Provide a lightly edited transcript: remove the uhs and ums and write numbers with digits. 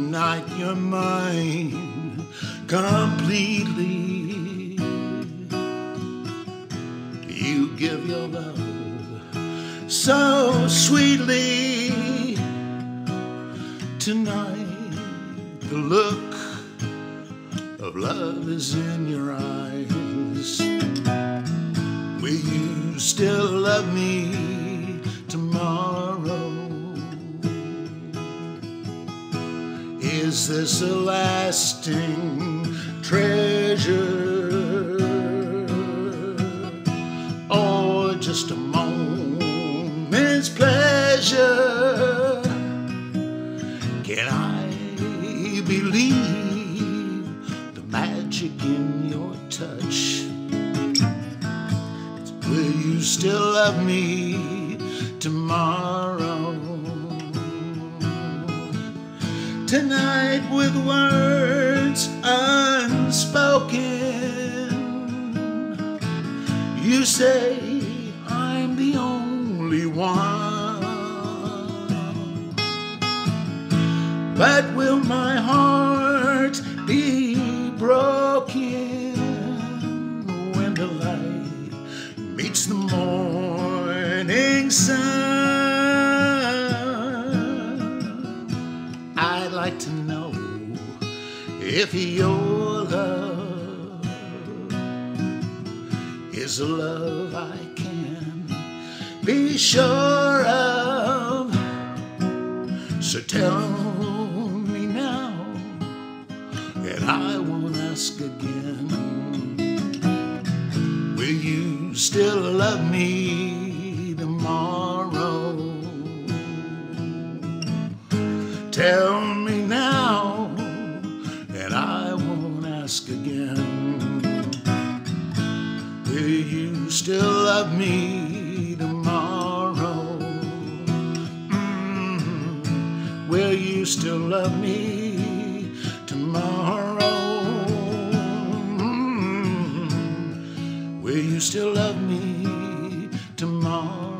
Tonight you're mine completely. You give your love so sweetly. Tonight the look of love is in your eyes. Will you still love me tomorrow? Is this a lasting treasure, or just a moment's pleasure? Can I believe the magic in your touch? Will you still love me tomorrow? Tonight with words unspoken, you say I'm the only one. But will my heart be broken when the light meets the morning sun? I'd like to know if your love is a love I can be sure of. So tell me now, and I won't ask again. Will you still love me tomorrow? Tell me now, and I won't ask again. Will you still love me tomorrow? Will you still love me tomorrow? Will you still love me tomorrow?